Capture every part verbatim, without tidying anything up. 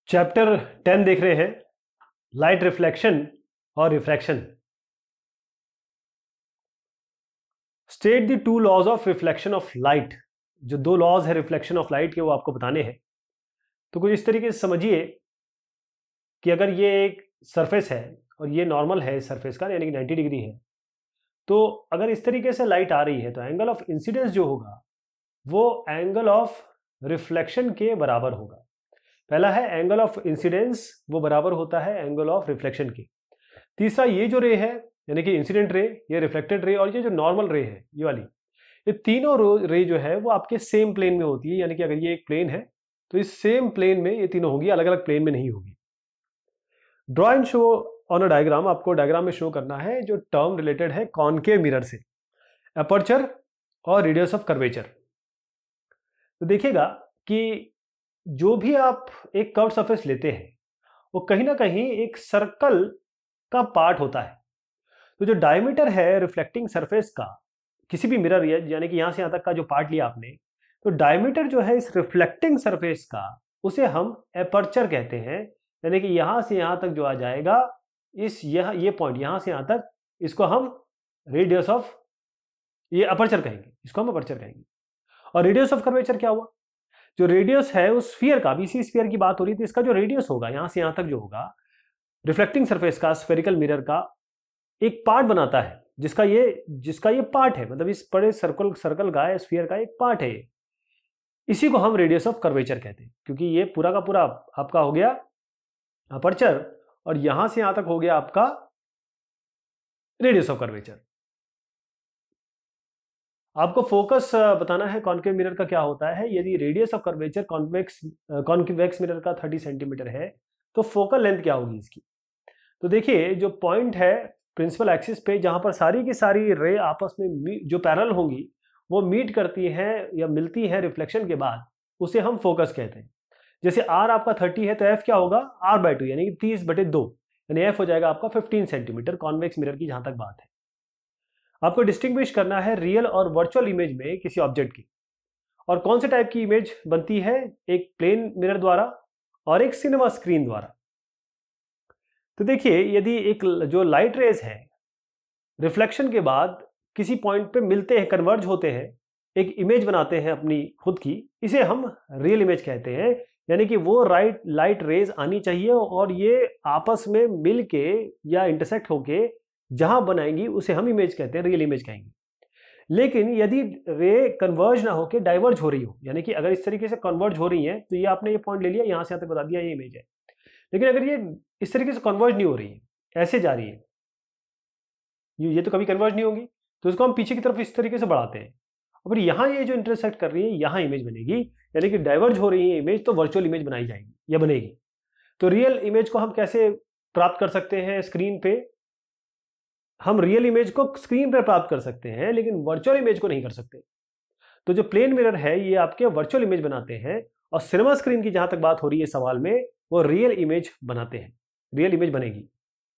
Chapter ten देख रहे हैं, लाइट रिफ्लेक्शन और refraction. State the two laws of reflection of light. जो दो लॉज है रिफ्लेक्शन ऑफ लाइट के वो आपको बताने हैं। तो कुछ इस तरीके से समझिए कि अगर ये एक सरफेस है और ये नॉर्मल है इस सरफेस का, यानी कि नाइन्टी डिग्री है, तो अगर इस तरीके से लाइट आ रही है तो एंगल ऑफ इंसिडेंस जो होगा वो एंगल ऑफ रिफ्लेक्शन के बराबर होगा। पहला है एंगल ऑफ इंसिडेंस, वो बराबर होता है एंगल ऑफ रिफ्लेक्शन के। तीसरा, ये जो रे है यानी कि इंसिडेंट रे, ये रिफ्लेक्टेड रे और ये जो नॉर्मल रे है ये वाली, ये तीनों रे जो है वो आपके सेम प्लेन में होती है। यानी कि अगर ये एक प्लेन है तो इस सेम प्लेन में ये तीनों होगी, अलग अलग प्लेन में नहीं होगी। Draw and show on a diagram. आपको डायग्राम में शो करना है जो टर्म रिलेटेड है कॉनकेव मिरर से, अपर्चर और रेडियस ऑफ कर्वेचर। तो देखिएगा कि जो भी आप एक कर्व सरफेस लेते हैं वो कहीं ना कहीं एक सर्कल का पार्ट होता है। तो जो डायमीटर है रिफ्लेक्टिंग सरफेस का किसी भी मिरर, यानी कि यहां से यहां तक का जो पार्ट लिया आपने, तो डायमीटर जो है इस रिफ्लेक्टिंग सरफेस का उसे हम एपर्चर कहते हैं। यानी कि यहां से यहां तक जो आ जाएगा, इस यह ये पॉइंट यहां से यहां तक, इसको हम रेडियस ऑफ ये अपर्चर कहेंगे, इसको हम अपर्चर कहेंगे। और रेडियस ऑफ कर्वेचर क्या हुआ? जो रेडियस है उस स्फीयर का, बीसी स्फीयर की बात हो रही थी, इसका जो रेडियस होगा यहां से यहां तक जो होगा रिफ्लेक्टिंग सरफेस का, स्फेरिकल मिरर का एक पार्ट बनाता है, जिसका ये जिसका ये पार्ट है, मतलब इस बड़े सर्कल सर्कल का स्फीयर का एक पार्ट है। इसी को हम रेडियस ऑफ कर्वेचर कहते हैं, क्योंकि ये पूरा का पूरा आपका हो गया अपर्चर और यहां से यहां तक हो गया आपका रेडियस ऑफ कर्वेचर। आपको फोकस बताना है कॉन्केव मिरर का क्या होता है। यदि radius of curvature convex convex mirror का तीस सेंटीमीटर है तो फोकल लेंथ क्या होगी इसकी? तो देखिए, जो पॉइंट है प्रिंसिपल एक्सिस पे जहां पर सारी की सारी रे आपस में जो पैरेलल होंगी वो मीट करती हैं या मिलती हैं रिफ्लेक्शन के बाद, उसे हम फोकस कहते हैं। जैसे आर आपका तीस है तो एफ क्या होगा? आर बाई टू, यानी कि तीस बटे दो, यानी एफ हो जाएगा आपका पंद्रह सेंटीमीटर कॉन्वेक्स मिरर की जहां तक बात है। आपको डिस्टिंग्विश करना है रियल और वर्चुअल इमेज में किसी ऑब्जेक्ट की। और कौन से टाइप की इमेज बनती है? एक प्लेन मिरर द्वारा और एक सिनेमा स्क्रीन द्वारा। तो देखिए, यदि एक जो लाइट रेज है रिफ्लेक्शन के बाद किसी पॉइंट पे मिलते हैं, कन्वर्ज होते हैं, एक इमेज बनाते हैं अपनी खुद की, इसे हम रियल इमेज कहते हैं। यानी कि वो राइट लाइट रेज आनी चाहिए और ये आपस में मिल के या इंटरसेक्ट होके जहां बनाएंगी उसे हम इमेज कहते हैं, रियल इमेज कहेंगे। लेकिन यदि रे कन्वर्ज ना होके डाइवर्ज हो रही हो, यानी कि अगर इस तरीके से कन्वर्ज हो रही है तो ये आपने ये पॉइंट ले लिया, यहां से यहां तक बता दिया ये इमेज है। लेकिन अगर ये इस तरीके से कन्वर्ज नहीं हो रही है, ऐसे जा रही है, ये तो कभी कन्वर्ज नहीं होगी, तो इसको हम पीछे की तरफ इस तरीके से बढ़ाते हैं। और यहां ये जो इंटरसेक्ट कर रही है यहां इमेज बनेगी, यानी कि डाइवर्ज हो रही है इमेज, तो वर्चुअल इमेज बनाई जाएगी या बनेगी। तो रियल इमेज को हम कैसे प्राप्त कर सकते हैं? स्क्रीन पे हम रियल इमेज को स्क्रीन पर प्राप्त कर सकते हैं, लेकिन वर्चुअल इमेज को नहीं कर सकते। तो जो प्लेन मिरर है ये आपके वर्चुअल इमेज बनाते हैं, और सिनेमा स्क्रीन की जहां तक बात हो रही है सवाल में, वो रियल इमेज बनाते हैं, रियल इमेज बनेगी।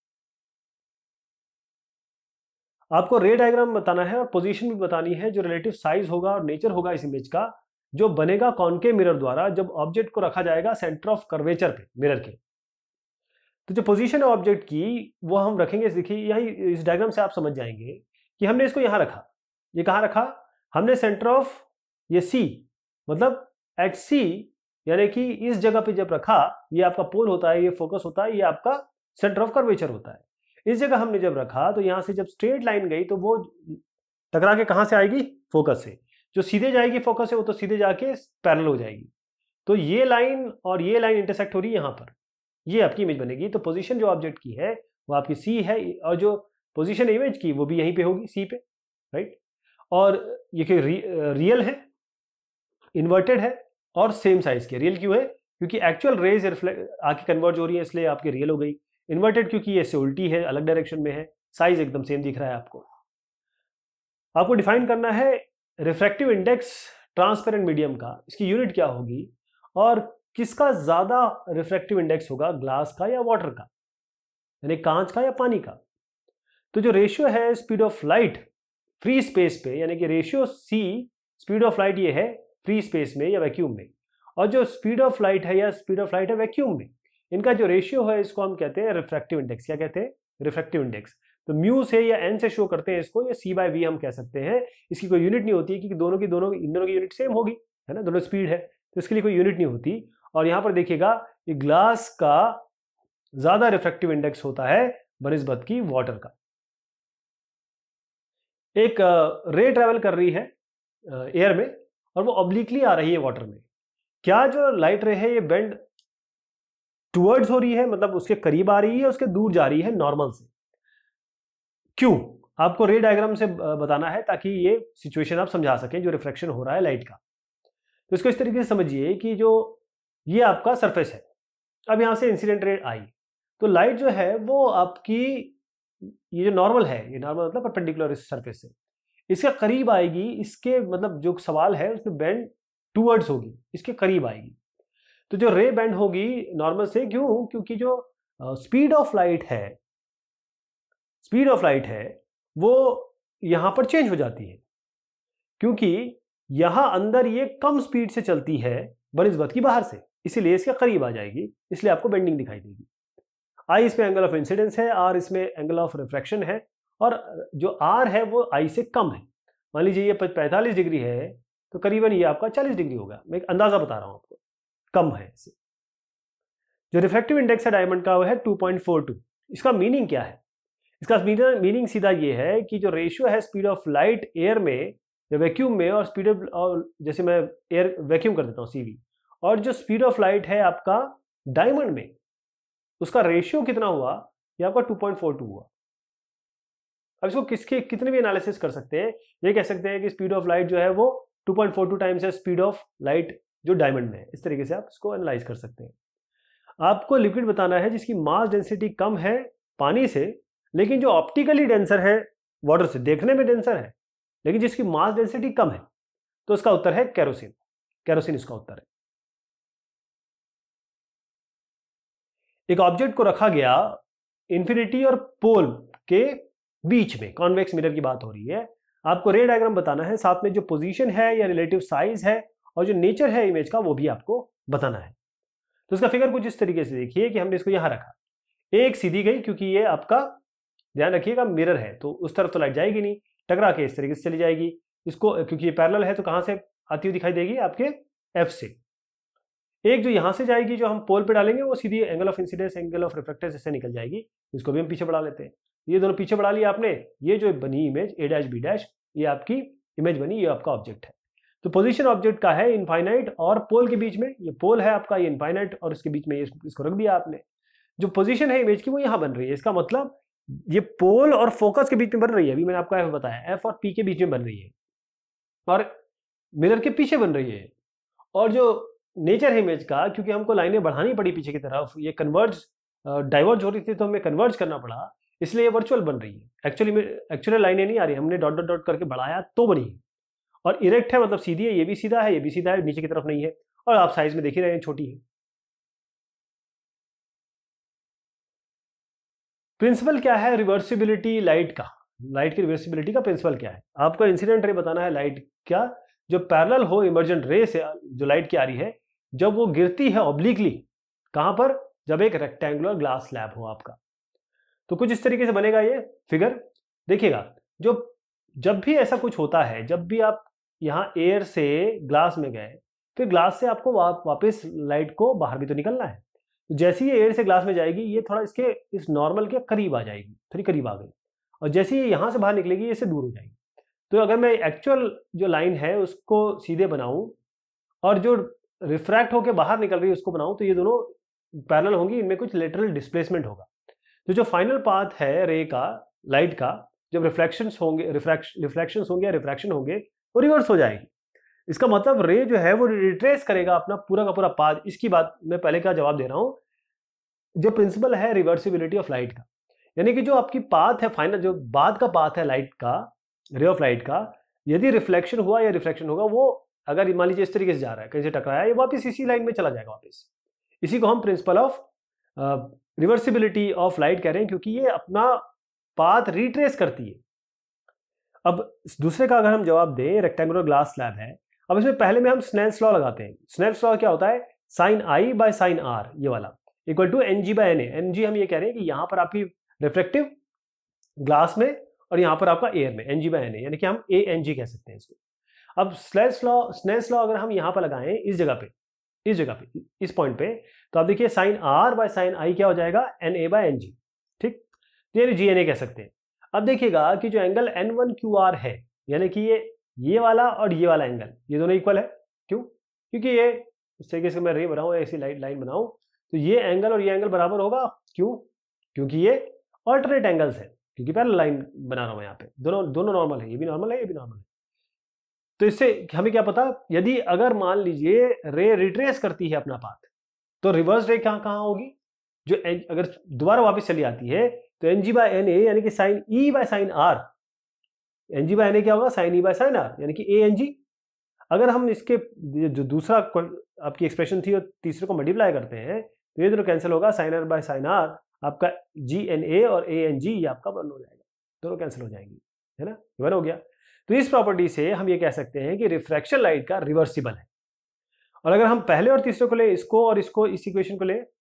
आपको रे डायग्राम बताना है और पोजीशन भी बतानी है, जो रिलेटिव साइज होगा और नेचर होगा इस इमेज का, जो बनेगा कॉनकेव मिरर द्वारा जब ऑब्जेक्ट को रखा जाएगा सेंटर ऑफ कर्वेचर पे मिरर के। तो जो पोजीशन है ऑब्जेक्ट की वो हम रखेंगे, देखिए यही इस डायग्राम से आप समझ जाएंगे कि हमने इसको यहां रखा। ये कहां रखा? हमने सेंटर ऑफ ये सी, मतलब एट सी, यानी कि इस जगह पे जब रखा, ये आपका पोल होता है, ये फोकस होता है, ये आपका सेंटर ऑफ कर्वेचर होता है। इस जगह हमने जब रखा तो यहां से जब स्ट्रेट लाइन गई तो वो टकरा के कहां से आएगी? फोकस से। जो सीधे जाएगी फोकस से वो तो सीधे जाके पैरेलल हो जाएगी। तो ये लाइन और ये लाइन इंटरसेक्ट हो रही है यहां पर, ये आपकी इमेज बनेगी। तो पोजीशन जो ऑब्जेक्ट की है वो आपकी सी है, और जो पोजीशन इमेज की वो भी यहीं पे होगी, सी पे, राइट। और ये कि रि, रियल है, इन्वर्टेड है और सेम साइज की। रियल क्यों है? क्योंकि एक्चुअल रेज आके कन्वर्ज हो रही है, इसलिए आपकी रियल हो गई। इन्वर्टेड क्योंकि ये इससे उल्टी है, अलग डायरेक्शन में है, साइज एकदम सेम दिख रहा है आपको। आपको डिफाइन करना है रिफ्रैक्टिव इंडेक्स ट्रांसपेरेंट मीडियम का, इसकी यूनिट क्या होगी और किसका ज्यादा रिफ्रैक्टिव इंडेक्स होगा, ग्लास का या वाटर का, यानी कांच का या पानी का। तो जो रेशियो है speed of light free space पे, यानी कि ratio C speed of light ये है फ्री स्पेस में या वैक्यूम में, और जो स्पीड ऑफ लाइट है या स्पीड ऑफ लाइट है वैक्यूम में, इनका जो रेशियो है इसको हम कहते हैं रिफ्रैक्टिव इंडेक्स। क्या कहते हैं? Refractive index. तो म्यू से या एन से शो करते हैं इसको, या सी बाय वी हम कह सकते हैं। इसकी कोई यूनिट नहीं होती है क्योंकि दोनों की दोनों इन दोनों की यूनिट सेम होगी, है ना, दोनों स्पीड है, तो इसके लिए कोई यूनिट नहीं होती। और यहाँ पर देखिएगा ये ग्लास का ज्यादा रिफ्रैक्टिव इंडेक्स होता है बनिस्बत की वाटर का। एक रे ट्रेवल कर रही है एयर में और वो ऑब्लिकली आ रही है वाटर में। क्या जो लाइट रे है ये बेंड टुवर्ड्स हो रही है, मतलब उसके करीब आ रही है, उसके दूर जा रही है नॉर्मल से? क्यों? आपको रे डायग्राम से बताना है ताकि ये सिचुएशन आप समझा सकें जो रिफ्लेक्शन हो रहा है लाइट का। तो इसको इस तरीके से समझिए कि जो ये आपका सरफेस है, अब यहां से इंसिडेंट रे आई, तो लाइट जो है वो आपकी ये जो नॉर्मल है, ये नॉर्मल मतलब परपेंडिकुलर इस सरफेस से, इसके करीब आएगी। इसके मतलब जो सवाल है उसमें बेंड टूवर्ड्स होगी, इसके करीब आएगी। तो जो रे बेंड होगी नॉर्मल से, क्यों? क्योंकि जो स्पीड ऑफ लाइट है स्पीड ऑफ लाइट है वो यहां पर चेंज हो जाती है, क्योंकि यहां अंदर ये कम स्पीड से चलती है बनिस्बत की बाहर से, इसीलिए इसके करीब आ जाएगी, इसलिए आपको बेंडिंग दिखाई देगी। आई इसमें एंगल ऑफ इंसिडेंस है, आर इसमें एंगल ऑफ रिफ्रैक्शन है, और जो आर है वो आई से कम है। मान लीजिए ये पैंतालीस डिग्री है तो करीबन ये आपका चालीस डिग्री होगा, मैं एक अंदाजा बता रहा हूं आपको, कम है इससे। जो रिफ्रैक्टिव इंडेक्स है डायमंड का वो है टू पॉइंट फोर टू। इसका मीनिंग क्या है? इसका मीनिंग सीधा ये है कि जो रेशियो है स्पीड ऑफ लाइट एयर में या वैक्यूम में, और स्पीड ऑफ, और जैसे मैं एयर वैक्यूम कर देता हूँ सीवी, और जो स्पीड ऑफ लाइट है आपका डायमंड में, उसका रेशियो कितना हुआ? ये आपका टू पॉइंट फोर टू हुआ। अब इसको किसके कितने भी एनालिसिस कर सकते हैं। ये कह सकते हैं कि स्पीड ऑफ लाइट जो है वो two point four two times है स्पीड ऑफ लाइट जो डायमंड में है। इस तरीके से आप इसको एनालाइज कर सकते हैं। आपको लिक्विड बताना है जिसकी मास डेंसिटी कम है पानी से, लेकिन जो ऑप्टिकली डेंसर है वाटर से, देखने में डेंसर है लेकिन जिसकी मास डेंसिटी कम है। तो इसका उत्तर है केरोसिन। केरोसिन इसका उत्तर है। एक ऑब्जेक्ट को रखा गया इंफिनिटी और पोल के बीच में, कॉन्वेक्स मिरर की बात हो रही है। आपको रे डायग्राम बताना है, साथ में जो पोजीशन है या रिलेटिव साइज है और जो नेचर है इमेज का वो भी आपको बताना है। तो इसका फिगर कुछ इस तरीके से देखिए कि हमने इसको यहां रखा, एक सीधी गई क्योंकि ये आपका, ध्यान रखिएगा, मिरर है तो उस तरफ तो लाइट जाएगी नहीं, टकरा के इस तरीके से चली जाएगी। इसको क्योंकि ये पैरेलल है तो कहां से आती हुई दिखाई देगी? आपके एफ से। एक जो यहां से जाएगी जो हम पोल पे डालेंगे वो सीधी angle of incidence angle of reflected से निकल जाएगी, इसको भी हम पीछे बढ़ा लेते हैं। ये दोनों पीछे बढ़ा लिया आपने। ये जो बनी image A dash B dash, ये आपकी इमेज बनी, ये आपका ऑब्जेक्ट है। तो पोजीशन ऑब्जेक्ट का है इनफाइनाइट और पोल के बीच में, ये पोल है आपका, ये इनफाइनाइट, और इसके बीच में ये इसको रख दिया आपने। जो पोजीशन है इमेज की वो यहां बन रही है, इसका मतलब ये पोल और फोकस के बीच में बन रही है। अभी मैंने आपको एफ बताया, एफ और पी के बीच में बन रही है और मिरर के पीछे बन रही है। और जो नेचर है इमेज का, क्योंकि हमको लाइनें बढ़ानी पड़ी पीछे की तरफ, ये कन्वर्ज डाइवर्ज हो रही थी तो हमें कन्वर्ज करना पड़ा, इसलिए ये वर्चुअल बन रही है। एक्चुअली में एक्चुअल लाइनें नहीं आ रही, हमने डॉट डॉट डॉट करके बढ़ाया तो बनी है। और इरेक्ट है मतलब सीधी है, ये भी सीधा है, ये भी सीधा है, नीचे की तरफ नहीं है। और आप साइज में देख ही रहे हैं, छोटी है। प्रिंसिपल क्या है रिवर्सिबिलिटी लाइट का? लाइट की रिवर्सिबिलिटी का प्रिंसिपल क्या है? आपको इंसिडेंट रे बताना है लाइट क्या, जो पैरेलल हो इमर्जेंट रे से जो लाइट की आ रही है, जब वो गिरती है ऑब्लिकली, कहां पर? जब एक रेक्टेंगुलर ग्लास स्लैब हो आपका। तो कुछ इस तरीके से बनेगा ये फिगर। देखिएगा, जो जब भी ऐसा कुछ होता है, जब भी आप यहां एयर से ग्लास में गए, फिर ग्लास से आपको वा, वापस लाइट को बाहर भी तो निकलना है। तो जैसे ही एयर से ग्लास में जाएगी, ये थोड़ा इसके इस नॉर्मल के करीब आ जाएगी, थोड़ी करीब आ गई, और जैसे ही यहां से बाहर निकलेगी ये इससे दूर हो जाएगी। तो अगर मैं एक्चुअल जो लाइन है उसको सीधे बनाऊं और जो रिफ्रैक्ट होकर बाहर निकल रही है उसको बनाऊं, तो ये दोनों पैरेलल होंगी, इनमें कुछ लेटरल डिस्प्लेसमेंट होगा। तो जो फाइनल पाथ है रे का, लाइट का, जब रिफ्लेक्शंस होंगे रिफ्लेक्शंस होंगे या रिफ्रैक्शन होंगे, वो रिवर्स हो जाएगी। इसका मतलब रे जो है वो रिट्रेस करेगा अपना पूरा का पूरा पाथ। इसकी बात मैं पहले का जवाब दे रहा हूं। जो प्रिंसिपल है रिवर्सिबिलिटी ऑफ लाइट का, यानी कि जो आपकी पाथ है फाइनल, जो बाद का पाथ है लाइट का, रे ऑफ लाइट का, यदि रिफ्लेक्शन हुआ या रिफ्रैक्शन होगा, वो अगर मान लीजिए इस तरीके से जा रहा है, कहीं से टकराया, ये वापस इसी लाइन में चला जाएगा वापस। इसी को हम principle of reversibility of light कह रहे हैं, क्योंकि ये अपना पाथ रिट्रेस करती है। अब दूसरे का अगर हम जवाब दें, रेक्टेंगुलर ग्लास स्लैब है। अब इसमें पहले में हम स्नेल्स लॉ लगाते हैं। स्नेल्स लॉ क्या होता है? Sine I by sine R, ये वाला। Equal to N G by N A. N G हम ये कह रहे हैं कि यहाँ पर आपकी रिफ्लेक्टिव ग्लास में और यहाँ पर आपका एयर में, N G by N A, यानी कि हम ए एन जी कह सकते हैं इसको। अब स्नेल्स लॉ स्नेल्स लॉ अगर हम यहाँ पर लगाएं इस जगह पे, इस जगह पे, इस पॉइंट पे, तो आप देखिए sine R by sine I क्या हो जाएगा, N A by N G, ठीक, यानी जी एन ए कह सकते हैं। अब देखिएगा कि जो angle N one Q R है, यानी कि ये ये वाला और ये वाला एंगल, ये दोनों इक्वल है। क्यों? क्योंकि ये इस तरीके से मैं रे बनाऊं, ऐसी लाइन लाइन बनाऊं, तो ये एंगल और ये एंगल बराबर होगा। क्यों? क्योंकि ये ऑल्टरनेट एंगल्स है, क्योंकि पैरेलल लाइन बना रहा हूं यहाँ पे, दोनों दोनों नॉर्मल है, ये भी नॉर्मल है, ये भी नॉर्मल है। तो इससे हमें क्या पता, यदि अगर मान लीजिए रे रिट्रेस करती है अपना पाथ, तो रिवर्स रे कहाँ कहाँ होगी, जो अगर दोबारा वापस चली आती है तो N G by N A यानी कि sine E by sine R, N G by N A क्या होगा, sine E by sine R, यानी कि ए एन जी। अगर हम इसके जो दूसरा आपकी एक्सप्रेशन थी और तीसरे को मल्टीप्लाई करते हैं तो ये दोनों कैंसिल होगा, sine R by sine R, आपका जी एन ए और ए एन जी ये आपका वन हो जाएगा, दोनों कैंसिल हो जाएंगी, है ना, वन हो गया। तो इस प्रॉपर्टी से हम ये कह सकते हैं कि रिफ्रैक्शन लाइट का रिवर्सिबल है। और अगर हम पहले और तीसरे को ले, इसको और इसको, इस इक्वेशन को ले,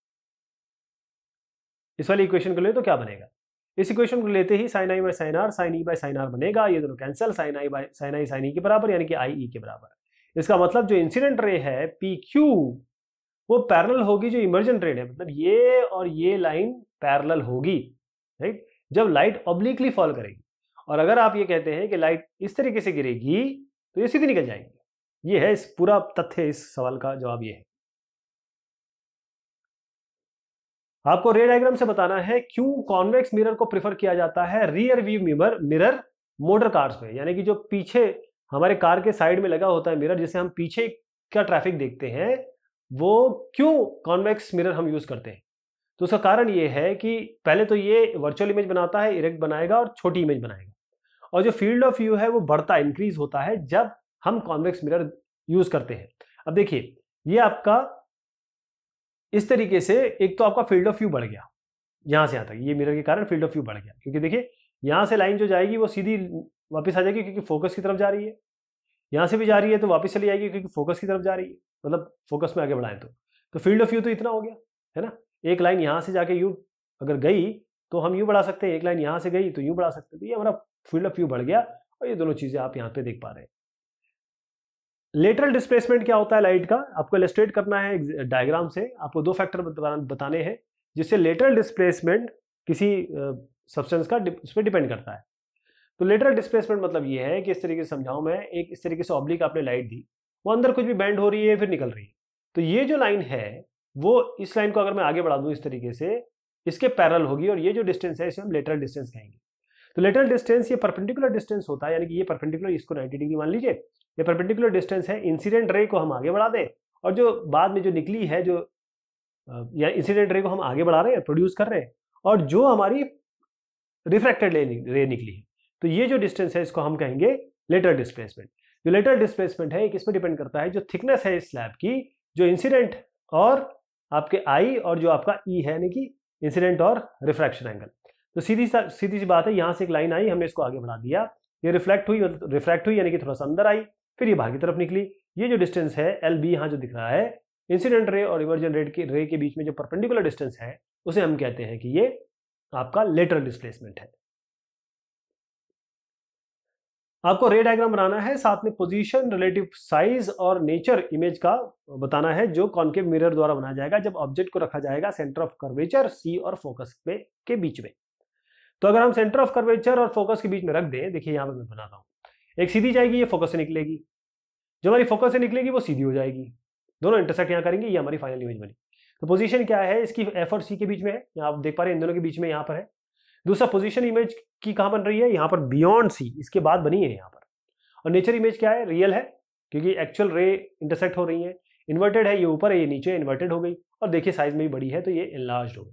इस वाली इक्वेशन को ले, तो क्या बनेगा, इस इक्वेशन को लेते ही sine I by sine R, sine E by sine R बनेगा, ये दोनों cancel, sine I by sine I sine E के बराबर, यानी कि आई ई के बराबर। इसका मतलब जो इंसिडेंट रे है पी क्यू वो पैरेलल होगी जो इमर्जेंट रे है, मतलब ये और ये लाइन पैरेलल होगी, राइट, जब लाइट ऑब्लिकली फॉल करेगी। और अगर आप ये कहते हैं कि लाइट इस तरीके से गिरेगी तो ये सीधी निकल जाएगी। ये है इस पूरा तथ्य, इस सवाल का जवाब ये है। आपको रे डायग्राम से बताना है क्यों कॉन्वेक्स मिरर को प्रेफर किया जाता है rear view mirror mirror motor cars में, यानी कि जो पीछे हमारे कार के साइड में लगा होता है मिरर, जिसे हम पीछे का ट्रैफिक देखते हैं, वो क्यों कॉन्वेक्स मिरर हम यूज करते हैं। तो उसका कारण ये है कि पहले तो ये वर्चुअल इमेज बनाता है, इरेक्ट बनाएगा और छोटी इमेज बनाएगा, और जो फील्ड ऑफ व्यू है वो बढ़ता इंक्रीज होता है जब हम कॉन्वेक्स मिरर यूज करते हैं। अब देखिए ये आपका इस तरीके से, एक तो आपका फील्ड ऑफ व्यू बढ़ गया यहां से यहां तक, ये मिरर के कारण फील्ड ऑफ व्यू बढ़ गया, क्योंकि देखिए यहां से लाइन जो जाएगी वो सीधी वापस आ जाएगी क्योंकि फोकस की तरफ जा रही है, यहां से भी जा रही है तो वापस चली जाएगी क्योंकि फोकस की तरफ जा रही है, मतलब फोकस में आगे बढ़ाएं तो तो फील्ड ऑफ व्यू तो इतना हो गया, है ना। एक लाइन यहां से जाके यू अगर गई तो हम यू बढ़ा सकते हैं, एक लाइन यहां से गई तो यू बढ़ा सकते हैं, तो ये हमारा फील्ड ऑफ व्यू बढ़ गया, और ये दोनों चीजें आप यहाँ पे देख पा रहे हैं। लेटरल डिस्प्लेसमेंट क्या होता है लाइट का, आपको इलस्ट्रेट करना है डायग्राम से, आपको दो फैक्टर बताने हैं जिससे लेटरल डिस्प्लेसमेंट किसी सब्सटेंस का उस पर डिपेंड करता है। तो लेटरल डिस्प्लेसमेंट मतलब ये है कि इस तरीके से समझाऊं मैं, एक इस तरीके से ऑब्लिक आपने लाइट दी, वो अंदर कुछ भी बेंड हो रही है फिर निकल रही है, तो ये जो लाइन है वो इस लाइन को अगर मैं आगे बढ़ा दूं इस तरीके से, इसके पैरेलल होगी, और ये जो डिस्टेंस है इसे हम लेटरल डिस्टेंस कहेंगे। तो लेटरल डिस्टेंस ये परपेंडिकुलर डिस्टेंस होता है, यानी कि ये परपेंडिकुलर, इसको नाइंटी डिग्री मान लीजिए, ये परपेंडिकुलर डिस्टेंस है, इंसिडेंट रे को हम आगे बढ़ा दें, और जो बाद में जो निकली है, जो या इंसिडेंट रे को हम आगे बढ़ा रहे हैं, प्रोड्यूस कर रहे हैं, और जो हमारी रिफ्रैक्टेड रे निकली है, तो ये जो डिस्टेंस है इसको हम कहेंगे लेटरल डिस्प्लेसमेंट। जो लेटरल डिस्प्लेसमेंट है किस पे डिपेंड करता है, जो थिकनेस है इस स्लैब की, जो इंसिडेंट और आपके आई और जो आपका ई है, यानी कि इंसिडेंट और रिफ्रैक्शन एंगल। तो सीधी सीधी सी बात है, यहां से एक लाइन आई, हमने इसको आगे बढ़ा दिया, ये रिफ्लेक्ट हुई, रिफ्रैक्ट हुई यानी कि थोड़ा सा अंदर आई, फिर ये बाहर की तरफ निकली। ये जो डिस्टेंस है एल बी यहाँ जो दिख रहा है, इंसिडेंट रे और इमर्जेंट रे के रे के बीच में जो परपेंडिकुलर डिस्टेंस है, उसे हम कहते हैं कि ये आपका लेटरल डिस्प्लेसमेंट है। आपको रे डायग्राम बनाना है, साथ में पोजीशन, रिलेटिव साइज और नेचर इमेज का बताना है, जो कॉन्केव मिरर द्वारा बनाया जाएगा जब ऑब्जेक्ट को रखा जाएगा सेंटर ऑफ कर्वेचर सी और फोकस पे के बीच में। तो अगर हम सेंटर ऑफ कर्वेचर और फोकस के बीच में रख दें, देखिए यहां पर मैं बनाता हूं, एक सीधी जाएगी, ये फोकस से निकलेगी, जो हमारी फोकस से निकलेगी वो सीधी हो जाएगी, दोनों इंटरसेक्ट यहां करेंगे, ये हमारी फाइनल इमेज बनी। तो पोजीशन क्या है इसकी, एफ और सी के बीच में है, यहाँ आप देख पा रहे हैं इन दोनों के बीच में यहाँ पर है। दूसरा पोजीशन इमेज की कहां बन रही है, यहाँ पर बियॉन्ड सी, इसके बाद बनी है यहाँ पर। और नेचर इमेज क्या है, रियल है, क्योंकि एक्चुअल रे इंटरसेक्ट हो रही है। इन्वर्टेड है, ये ऊपर है, ये नीचे, इन्वर्टेड हो गई, और देखिए साइज में भी बड़ी है तो ये एनलार्ज्ड हो गई।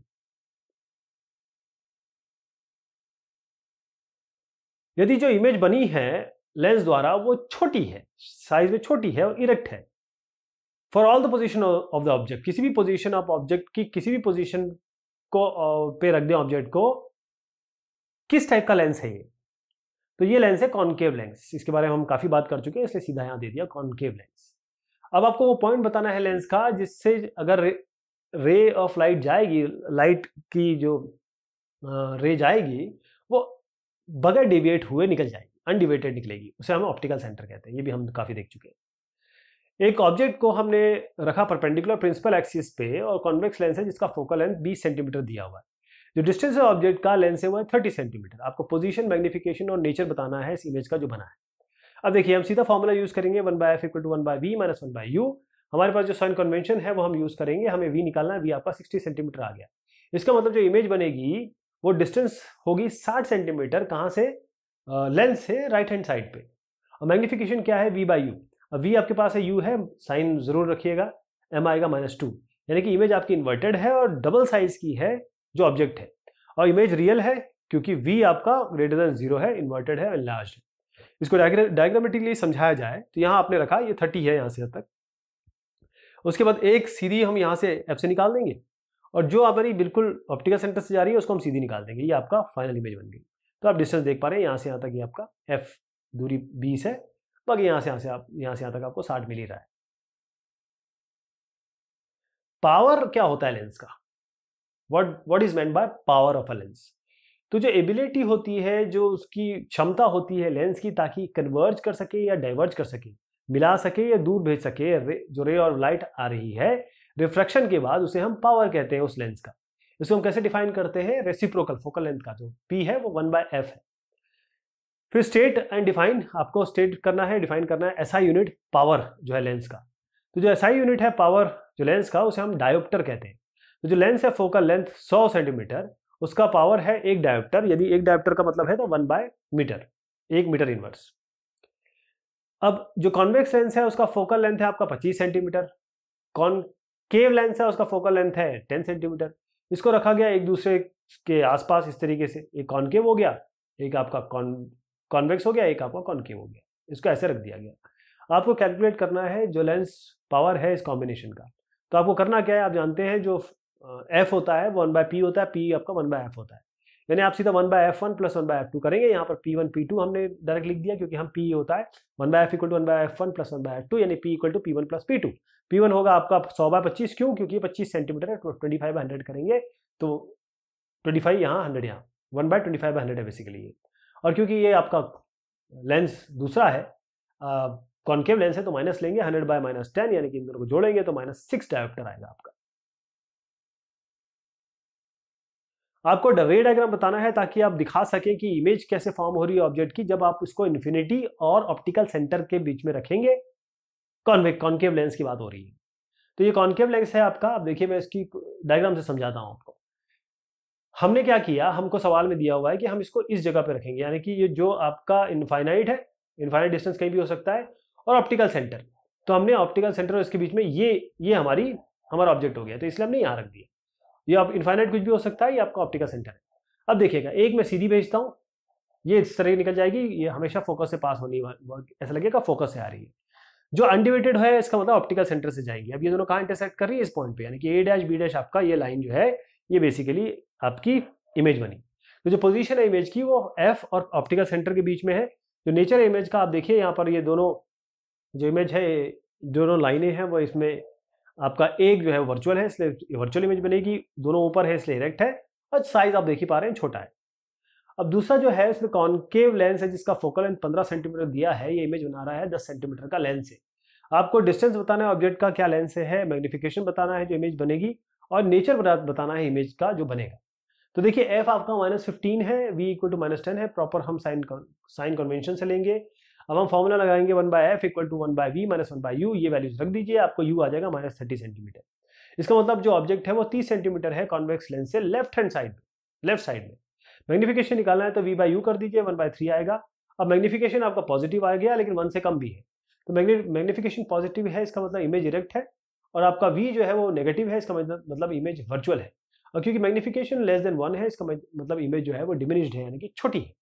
यदि जो इमेज बनी है लेंस द्वारा वो छोटी है, साइज में छोटी है और इरेक्ट है, for all the position of the object, किसी भी पोजीशन ऑफ ऑब्जेक्ट की किसी भी पोजीशन को पे रख दें ऑब्जेक्ट को, किस टाइप का लेंस है ये, तो ये लेंस है कॉनकेव लेंस। इसके बारे में हम काफी बात कर चुके हैं, इसलिए सीधा यहां दे दिया कॉनकेव लेंस। अब आपको वो पॉइंट बताना है लेंस का जिससे अगर रे ऑफ लाइट जाएगी, लाइट की जो रे जाएगी वो बगैर डेविएट हुए निकल जाएगी, अनडिवेटेड निकलेगी, उसे हम ऑप्टिकल सेंटर कहते हैं। ये भी हम काफ़ी देख चुके हैं। एक ऑब्जेक्ट को हमने रखा परपेंडिकुलर प्रिंसिपल एक्सिस पे और कॉन्वेक्स लेंस है जिसका फोकल लेंथ बीस सेंटीमीटर दिया हुआ है। जो डिस्टेंस है ऑब्जेक्ट का लेंस है वो है तीस सेंटीमीटर। आपको पोजीशन, मैग्निफिकेशन और नेचर बताना है इस इमेज का जो बना है। अब देखिए हम सीधा फॉर्मूला यूज करेंगे, one by F equal to one by V minus one by U. हमारे पास जो साइन कन्वेंशन है वो हम यूज करेंगे, हमें वी निकालना है, वी आपका साठ सेंटीमीटर आ गया। इसका मतलब जो इमेज बनेगी वो डिस्टेंस होगी साठ सेंटीमीटर, कहाँ से, लेंस से राइट हैंड साइड पे। और मैग्निफिकेशन क्या है, वी बाई यू। अब वी आपके पास है, यू है, साइन जरूर रखिएगा, एम आएगा माइनस टू, यानी कि इमेज आपकी इन्वर्टेड है और डबल साइज की है जो ऑब्जेक्ट है, और इमेज रियल है क्योंकि वी आपका ग्रेटर देन जीरो है, इन्वर्टेड है, एनलार्ज्ड है। इसको डायग्रामेटिकली समझाया जाए तो यहाँ आपने रखा ये थर्टी है यहाँ से तक, उसके बाद एक सीधी हम यहाँ से एफ से निकाल देंगे और जो हमारी बिल्कुल ऑप्टिकल सेंटर से जा रही है उसको हम सीधी निकाल देंगे। ये आपका फाइनल इमेज बन गई। तो आप डिस्टेंस देख पा रहे हैं, यहाँ से यहाँ तक ये आपका एफ दूरी बीस है, बाकी यहाँ से यहाँ से आप यहाँ से यहाँ तक आपको साठ मिल ही रहा है। पावर क्या होता है लेंस का, what what is meant by power of a lens. तो जो एबिलिटी होती है, जो उसकी क्षमता होती है लेंस की, ताकि कन्वर्ज कर सके या डाइवर्ज कर सके, मिला सके या दूर भेज सके, रे, जो रे और लाइट आ रही है रिफ्रैक्शन के बाद, उसे हम पावर कहते हैं उस लेंस का। इसको हम कैसे डिफाइन करते हैं, रेसिप्रोकल फोकल लेंथ का जो पी है वो वन बाय एफ है। फिर स्टेट एंड डिफाइन, आपको स्टेट करना है, डिफाइन करना है एसआई यूनिट पावर जो है लेंस का। तो जो एसआई यूनिट है पावर जो लेंस का, उसे हम डायोप्टर कहते हैं। तो जो लेंस है फोकल लेंथ सौ सेंटीमीटर, उसका पावर है एक डायोप्टर, यदि एक डायोप्टर का मतलब है तो वन बाय मीटर, एक मीटर इनवर्स। अब जो कॉन्वेक्स लेंस है उसका फोकल लेंथ है आपका पच्चीस सेंटीमीटर, कॉनकेव लेंस है उसका फोकल लेंथ है दस सेंटीमीटर। इसको रखा गया एक दूसरे के आसपास इस तरीके से, एक कॉनकेव हो गया, एक आपका कॉन कॉन्वेक्स हो गया, एक आपका कॉनकेव हो गया, इसको ऐसे रख दिया गया। आपको कैलकुलेट करना है जो लेंस पावर है इस कॉम्बिनेशन का। तो आपको करना क्या है, आप जानते हैं जो एफ होता है वो वन बाय पी होता है, पी आपका वन बाय एफ होता है, यानी आप सीधा one by F one plus one by F two करेंगे। यहाँ पर पी वन पी टू हमने डायरेक्ट लिख दिया क्योंकि हम पी होता है one by F equal to one by F one plus one by F two, यानी P equal to P one plus P two. P one होगा आपका सौ बाय पच्चीस, क्यों, क्योंकि पच्चीस सेंटीमीटर है, ट्वेंटी फाइव बाय हंड्रेड करेंगे तो ट्वेंटी फाइव यहाँ, हंड्रेड यहाँ, one by twenty five by hundred है बेसिकली ये। और क्योंकि ये आपका लेंस दूसरा है, कॉनकेव लेंस है, तो माइनस लेंगे, हंड्रेड बाय माइनस टेन, यानी कि इन दोनों को जोड़ेंगे तो माइनस सिक्स डायोप्टर आएगा आपका। आपको रे डायग्राम बताना है ताकि आप दिखा सकें कि इमेज कैसे फॉर्म हो रही है ऑब्जेक्ट की, जब आप उसको इन्फिनिटी और ऑप्टिकल सेंटर के बीच में रखेंगे। कॉन्वेक्स कॉनकेव लेंस की बात हो रही है, तो ये कॉनकेव लेंस है आपका। अब देखिए मैं इसकी डायग्राम से समझाता हूं आपको। हमने क्या किया, हमको सवाल में दिया हुआ है कि हम इसको इस जगह पे रखेंगे, यानी कि ये जो आपका इनफाइनाइट है, इनफाइनाइट डिस्टेंस कहीं भी हो सकता है, और ऑप्टिकल सेंटर, तो हमने ऑप्टिकल सेंटर और इसके बीच में ये ये हमारी हमारा ऑब्जेक्ट हो गया, तो इसलिए हमने यहाँ रख दिया। ये आप इनफाइनाइट कुछ भी हो सकता है, ये आपका ऑप्टिकल सेंटर है। अब देखिएगा, एक मैं सीधी भेजता हूँ, ये इस तरह निकल जाएगी, ये हमेशा फोकस से पास होनी, ऐसा लगेगा फोकस से आ रही है। जो अनडिवेटेड है इसका मतलब ऑप्टिकल सेंटर से जाएंगी। अब ये दोनों कहाँ इंटरसेक्ट कर रही है, इस पॉइंट पे, यानी कि ए डैश बी डैश आपका ये लाइन जो है ये बेसिकली आपकी इमेज बनी। तो जो पोजीशन है इमेज की वो एफ और ऑप्टिकल सेंटर के बीच में है। जो नेचर है इमेज का, आप देखिए यहाँ पर ये दोनों जो इमेज है, दोनों लाइनें हैं वो, इसमें आपका एक जो है वर्चुअल है इसलिए वर्चुअल इमेज बनेगी, दोनों ऊपर है इसलिए इरेक्ट है, और साइज आप देख ही पा रहे हैं छोटा है। अब दूसरा जो है इसमें कॉनकेव लेंस है जिसका फोकल लेंथ पंद्रह सेंटीमीटर दिया है, ये इमेज बना रहा है दस सेंटीमीटर का लेंस है। आपको डिस्टेंस बताना है ऑब्जेक्ट का क्या लेंस है, मैग्निफिकेशन बताना है जो इमेज बनेगी, और नेचर बताना है इमेज का जो बनेगा। तो देखिए एफ आपका माइनस फिफ्टीन है, V equal to minus ten है, प्रॉपर हम साइन साइन कन्वेंशन से लेंगे। अब हम फॉर्मूला लगाएंगे one by F equal to one by V minus one by U, ये वैल्यूज रख दीजिए, आपको यू आ जाएगा माइनस थर्टी सेंटीमीटर। इसका मतलब जो ऑब्जेक्ट है वो तीस सेंटीमीटर है कॉन्वेक्स लेंस से left hand side left side में। मैग्निफिकेशन निकालना है तो वी बाय यू कर दीजिए, वन बाय थ्री आएगा। अब मैग्निफिकेशन आपका पॉजिटिव आ गया लेकिन वन से कम भी है, तो मैग्निफिकेशन पॉजिटिव है, इसका मतलब इमेज इरेक्ट है, और आपका वी जो है वो नेगेटिव है, इसका मतलब इमेज वर्चुअल है। और क्योंकि मैग्निफिकेशन लेस देन वन है, इसका मतलब इमेज जो है वो डिमिनिश्ड है, यानी कि छोटी है।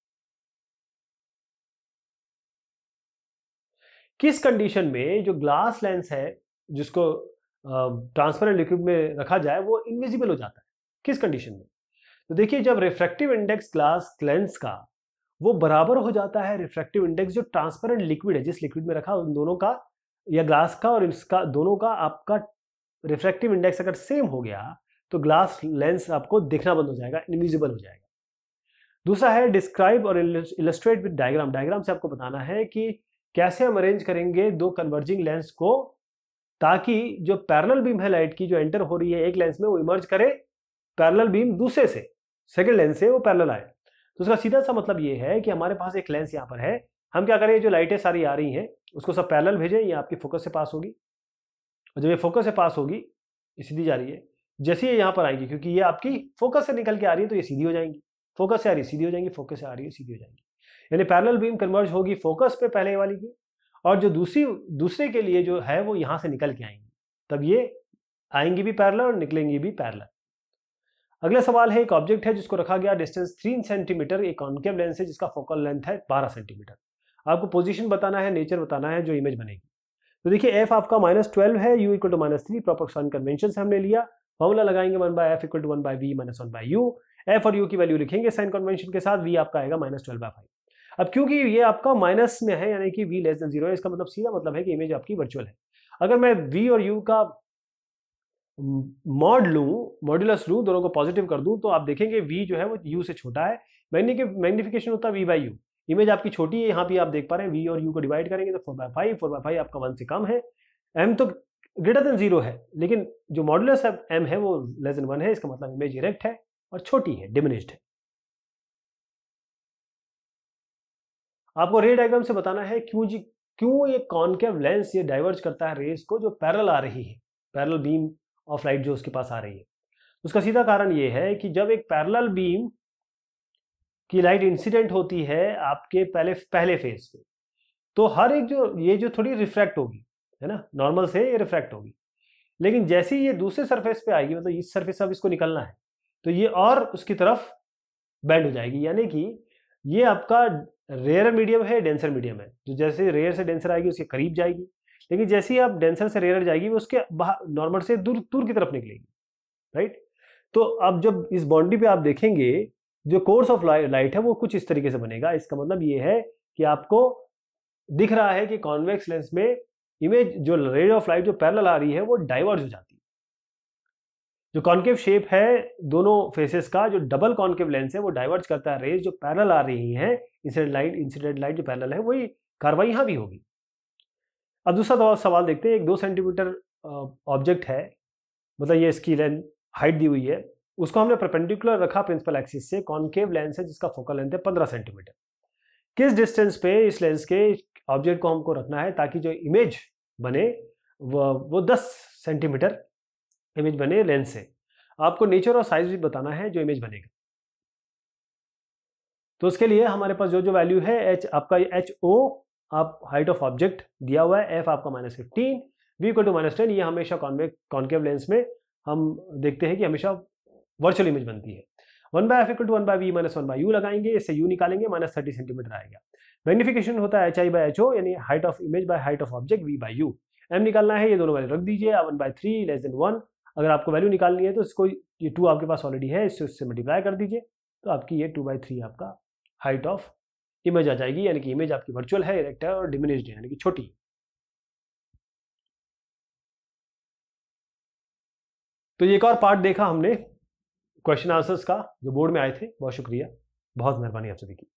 किस कंडीशन में जो ग्लास लेंस है जिसको ट्रांसपेरेंट लिक्विड में रखा जाए वो इनविजिबल हो जाता है, किस कंडीशन में? तो देखिए जब रिफ्रैक्टिव इंडेक्स ग्लास लेंस का वो बराबर हो जाता है रिफ्रैक्टिव इंडेक्स जो ट्रांसपेरेंट लिक्विड है, जिस लिक्विड में रखा उन दोनों का, या ग्लास का और इसका दोनों का आपका रिफ्रैक्टिव इंडेक्स अगर सेम हो गया तो ग्लास लेंस आपको दिखना बंद हो जाएगा, इनविजिबल हो जाएगा। दूसरा है डिस्क्राइब और इलस्ट्रेट विद डायग्राम। डायग्राम से आपको बताना है कि कैसे हम अरेंज करेंगे दो कन्वर्जिंग लेंस को ताकि जो पैरेलल बीम है लाइट की जो एंटर हो रही है एक लेंस में वो इमर्ज करे पैरेलल बीम दूसरे से, सेकंड लेंस से वो पैरेलल आए। तो उसका सीधा सा मतलब ये है कि हमारे पास एक लेंस यहाँ पर है, हम क्या करें, जो लाइटें सारी आ रही हैं उसको सब पैरेलल भेजें, ये आपकी फोकस से पास होगी और जब ये फोकस से पास होगी ये सीधी जा रही है, जैसे ये यहाँ पर आएगी क्योंकि ये आपकी फोकस से निकल के आ रही है तो ये सीधी हो जाएंगी, फोकस से आ रही है सीधी हो जाएंगी, फोकस से आ रही है सीधी हो जाएंगी। यानी पैरेलल बीम कन्वर्ज होगी फोकस पे पहले वाली की, और जो दूसरी दूसरे के लिए जो है वो यहाँ से निकल के आएंगी, तब ये आएंगी भी पैरेलल और निकलेंगी भी पैरेलल। अगला सवाल है, एक ऑब्जेक्ट है जिसको रखा गया डिस्टेंस तीन सेंटीमीटर, एक कॉन्केव लेंस है जिसका फोकल लेंथ है बारह सेंटीमीटर। आपको पोजीशन बताना है, नेचर बताना है, जो इमेज बनेगी। तो देखिए एफ आपका माइनस ट्वेल्व है, U equal to minus three, proper sign convention से हमने लिया, फॉर्मूला लगाएंगे one by F equal to one by V minus one by U. F और यू की वैल्यू लिखेंगे साइन कन्वेंशन के साथ, वी आपका आएगा माइनस ट्वेल्व बाय फाइव। अब क्योंकि ये आपका माइनस में है यानी कि वी लेस देन जीरो है, इसका मतलब सीधा मतलब है कि इमेज आपकी वर्चुअल है। अगर मैं वी और यू का मॉड लूं, मॉड्यूलस लूं, दोनों को पॉजिटिव कर दूं, तो आप देखेंगे v जो है वो u से छोटा है, मैग्निफिकेशन होता है v बाई यू। इमेज आपकी छोटी है, यहाँ भी आप देख पा रहे हैं v और u को डिवाइड करेंगे तो four by five, four by five आपका वन से कम है, m तो ग्रेटर देन जीरो है, लेकिन जो मॉड्यूलस m है वो लेस देन वन है, इसका मतलब इमेज इरेक्ट है और छोटी है, डिमिनिश्ड है। आपको रे डायग्राम से बताना है क्यों जी क्यों ये कॉनकेव लेंस ये डाइवर्ज करता है रेस को जो पैरेलल आ रही है, पैरेलल बीम ऑफ लाइट जो उसके पास आ रही है। उसका सीधा कारण ये है कि जब एक पैरेलल बीम की लाइट इंसिडेंट होती है आपके पहले पहले फेज पे, तो हर एक जो ये जो थोड़ी रिफ्रैक्ट होगी, है ना, नॉर्मल से ये रिफ्रैक्ट होगी, लेकिन जैसे ही ये दूसरे सरफेस पे आएगी, मतलब इस सरफेस से अब इसको निकलना है, तो ये और उसकी तरफ बेंड हो जाएगी, यानी कि ये आपका रेयर मीडियम है, डेंसर मीडियम है, जो जैसे रेयर से डेंसर आएगी उसके करीब जाएगी, लेकिन जैसे ही आप डेंसर से रेयर जाएगी वो उसके नॉर्मल से दूर दूर की तरफ निकलेगी, राइट। तो अब जब इस बाउंड्री पे आप देखेंगे जो कोर्स ऑफ लाइट है वो कुछ इस तरीके से बनेगा। इसका मतलब ये है कि आपको दिख रहा है कि कॉन्वेक्स लेंस में इमेज जो रे ऑफ लाइट जो पैरेलल आ रही है वो डाइवर्ज हो जाती है। जो कॉन्केव शेप है दोनों फेसेस का, जो डबल कॉन्केव लेंस है वो डाइवर्ज करता है रेज जो पैरेलल आ रही है, इंसिडेंट लाइट इंसिडेंट लाइट जो पैरेलल है वही कार्रवाई यहाँ भी होगी। अब दूसरा सवाल देखते हैं, एक दो सेंटीमीटर ऑब्जेक्ट है, मतलब ये इसकी लेंथ हाइट दी हुई है, उसको हमने परपेंडिकुलर रखा प्रिंसिपल एक्सिस से, कॉन्केव लेंस है जिसका फोकल लेंथ है पंद्रह सेंटीमीटर। किस डिस्टेंस पे इस लेंस के ऑब्जेक्ट को हमको रखना है ताकि जो इमेज बने वो वो दस सेंटीमीटर इमेज बने लेंस से। आपको नेचर और साइज भी बताना है जो इमेज बनेगा। तो उसके लिए हमारे पास जो जो वैल्यू है एच आपका एच ओ आप हाइट ऑफ ऑब्जेक्ट दिया हुआ है, एफ आपका minus fifteen, V equal to minus ten, ये हमेशा कॉन्वेक्स कॉन्केव लेंस में हम देखते हैं कि हमेशा वर्चुअल इमेज बनती है। One by F equal to one by V minus one by U लगाएंगे, इससे यू निकालेंगे, माइनस थर्टी सेंटीमीटर आएगा। मैग्निफिकेशन होता है H I by H O, यानी height of image by height of object V by U. M निकालना है, ये दोनों वैल्यू रख दीजिए, one by three less than one. अगर आपको वैल्यू निकालनी है तो इसको, ये टू आपके पास ऑलरेडी है, इससे उससे मल्टीप्लाई कर दीजिए, तो आपकी ये टू बाई थ्री आपका हाइट ऑफ इमेज आ जाएगी, यानी कि इमेज आपकी वर्चुअल है, इरेक्ट है और डिमिनिश्ड है, यानी कि छोटी। तो ये एक और पार्ट देखा हमने क्वेश्चन आंसर्स का जो बोर्ड में आए थे। बहुत शुक्रिया, बहुत मेहरबानी आप सभी की।